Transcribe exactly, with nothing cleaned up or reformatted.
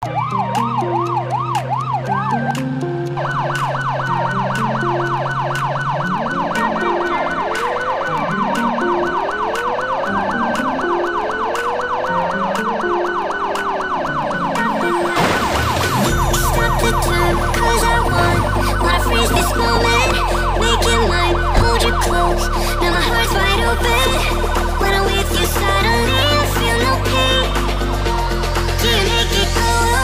Now my heart's wide open. When I'm with you, suddenly I feel no pain. Do you make it go away?